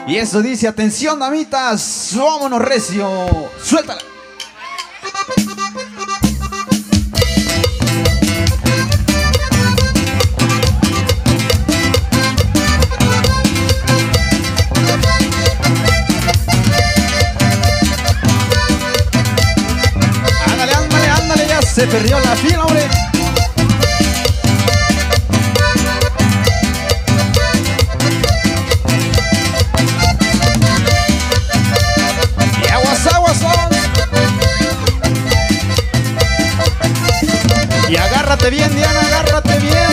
Y eso dice, atención damitas, vámonos recio, suéltala. Ándale, ándale, ándale, ya se perdió la fila, hombre. Y agárrate bien, Diana, agárrate bien.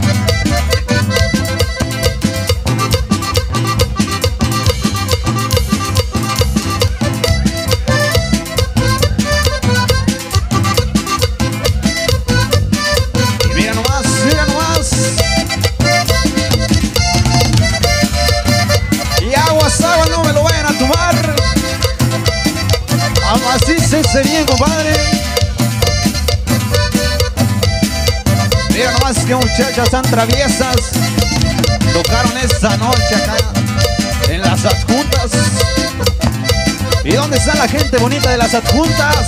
Y mira nomás, mira nomás. Y aguas, aguas, no me lo vayan a tomar. Amacícese bien, compadre. Mira nomás que muchachas tan traviesas tocaron esta noche acá en las adjuntas. ¿Y dónde está la gente bonita de las adjuntas?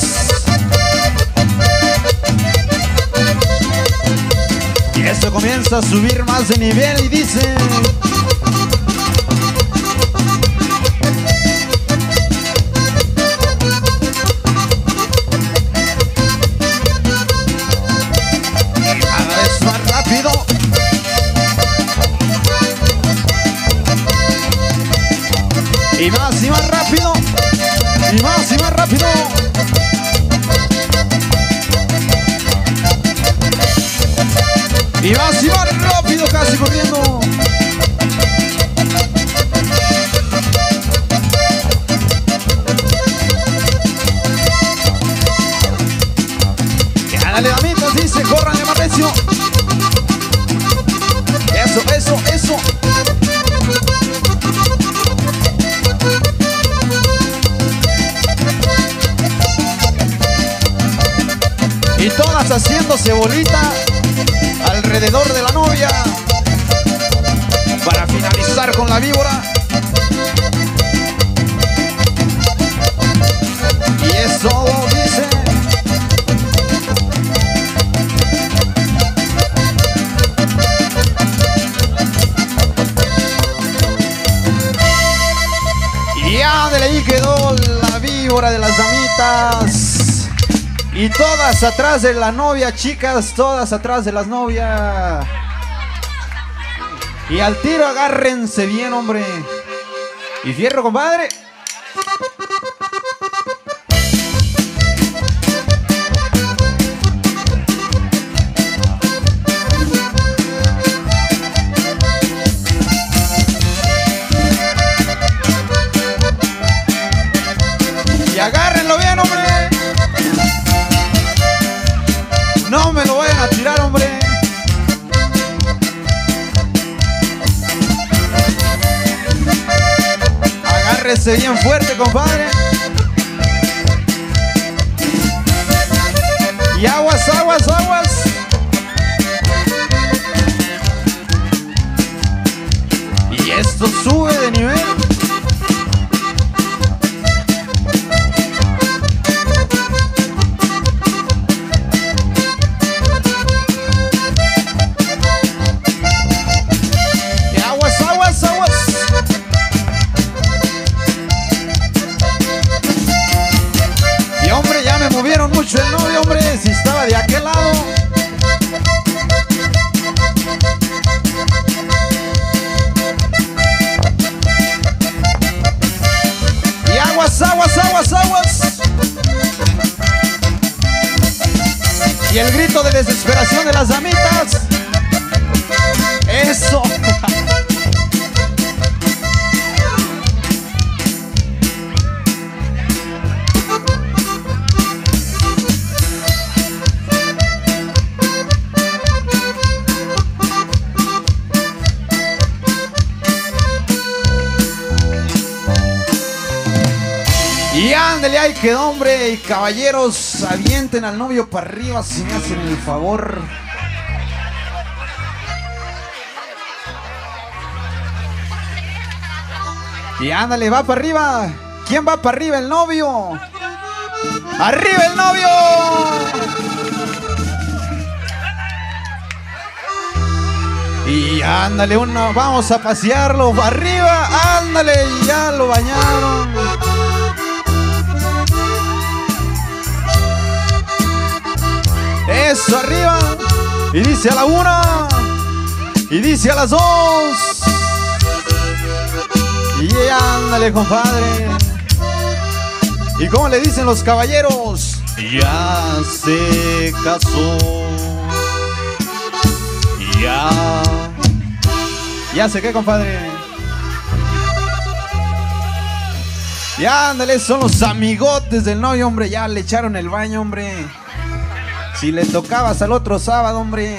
Y esto comienza a subir más de nivel y dice... Y más rápido. Y más rápido. Y más rápido, casi corriendo. Y ándale, damitas, dice, córranle más recio. Eso, eso, eso. Y todas haciéndose bolita alrededor de la novia para finalizar con la víbora. Y eso dice... Y ándale, ahí quedó la víbora de las damitas. Y todas atrás de la novia, chicas, todas atrás de las novias. Y al tiro agárrense bien, hombre. Y fierro, compadre. Y agárrenlo bien, hombre. No me lo vayan a tirar, hombre. Agárrese bien fuerte, compadre. Y aguas, aguas, aguas. Y esto sube de nivel. Movieron mucho el novio, hombre, si estaba de aquel lado. Y aguas, aguas, aguas, aguas. Y el grito de desesperación de las damitas. Eso. Y ándale, ahí quedó, hombre. Y caballeros, avienten al novio para arriba si me hacen el favor. Y ándale, va para arriba. ¿Quién va para arriba? El novio. ¡Arriba el novio! Y ándale, uno, vamos a pasearlo arriba, ándale, ya lo bañaron. Eso, arriba. Y dice a la 1. Y dice a las 2. Y ándale, compadre. ¿Y cómo le dicen los caballeros? Ya se casó. Ya sé qué, compadre. Ya, ándale, son los amigotes del novio, hombre. Ya le echaron el baño, hombre. Si le tocabas al otro sábado, hombre.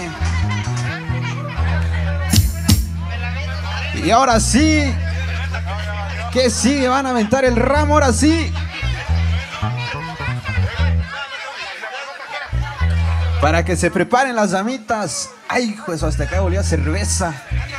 Y ahora sí. ¿Qué sigue? Van a aventar el ramo, ahora sí. Para que se preparen las damitas. Ay, hijo, eso hasta acá volvió a cerveza.